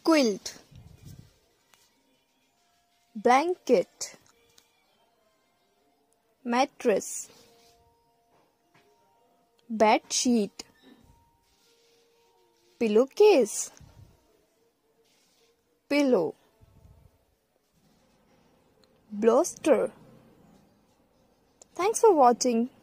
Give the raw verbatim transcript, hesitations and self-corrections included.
quilt, blanket, mattress, bed sheet, pillowcase, pillow, bolster. Thanks for watching.